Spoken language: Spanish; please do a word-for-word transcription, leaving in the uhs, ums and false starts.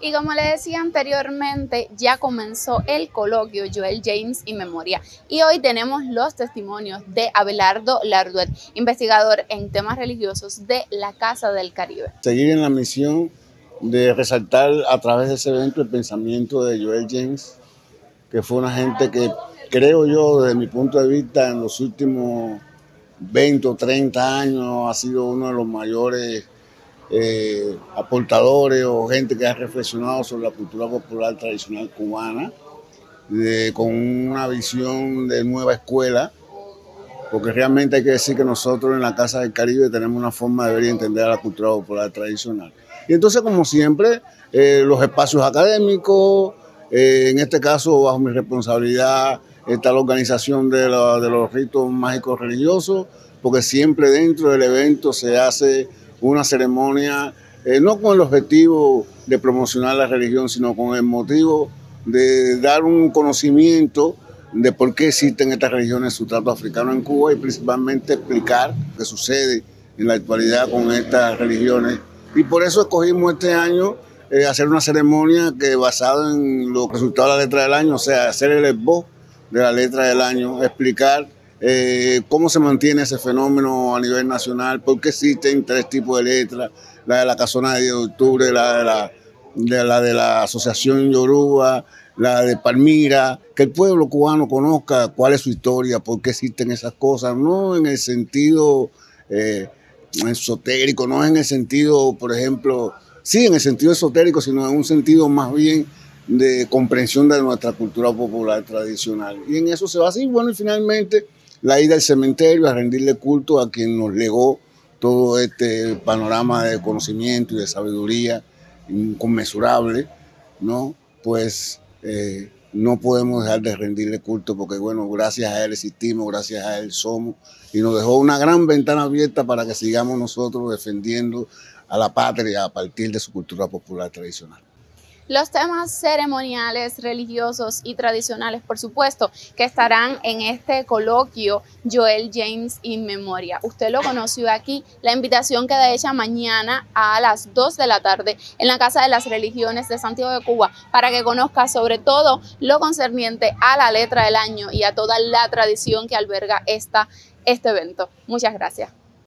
Y como le decía anteriormente, ya comenzó el coloquio Joel James in Memoria. Y hoy tenemos los testimonios de Abelardo Larduet, investigador en temas religiosos de la Casa del Caribe. Seguir en la misión de resaltar a través de ese evento el pensamiento de Joel James, que fue una gente que, creo yo, desde mi punto de vista, en los últimos veinte o treinta años ha sido uno de los mayores eh, aportadores o gente que ha reflexionado sobre la cultura popular tradicional cubana, de, con una visión de nueva escuela, porque realmente hay que decir que nosotros en la Casa del Caribe tenemos una forma de ver y entender a la cultura popular tradicional. Y entonces, como siempre, eh, los espacios académicos, eh, en este caso bajo mi responsabilidad está la organización de, la, de los ritos mágicos religiosos, porque siempre dentro del evento se hace una ceremonia, eh, no con el objetivo de promocionar la religión, sino con el motivo de dar un conocimiento de por qué existen estas religiones sustrato africano en Cuba y principalmente explicar qué sucede en la actualidad con estas religiones. Y por eso escogimos este año eh, hacer una ceremonia que basada en los resultados de la letra del año, o sea, hacer el esbozo de la letra del año, explicar eh, cómo se mantiene ese fenómeno a nivel nacional, por qué existen tres tipos de letras, la de la casona de diez de octubre, la de la de la, de la Asociación Yoruba, la de Palmira, que el pueblo cubano conozca cuál es su historia, por qué existen esas cosas, no en el sentido eh, esotérico, no en el sentido, por ejemplo, sí en el sentido esotérico, sino en un sentido más bien de comprensión de nuestra cultura popular tradicional. Y en eso se va así. Bueno, y finalmente la ida al cementerio a rendirle culto a quien nos legó todo este panorama de conocimiento y de sabiduría inconmensurable, ¿no? Pues eh, no podemos dejar de rendirle culto porque, bueno, gracias a él existimos, gracias a él somos, y nos dejó una gran ventana abierta para que sigamos nosotros defendiendo a la patria a partir de su cultura popular tradicional. Los temas ceremoniales, religiosos y tradicionales, por supuesto, que estarán en este coloquio Joel James in Memoria. Usted lo conoció aquí. La invitación queda hecha mañana a las dos de la tarde en la Casa de las Religiones de Santiago de Cuba para que conozca sobre todo lo concerniente a la letra del año y a toda la tradición que alberga esta, este evento. Muchas gracias.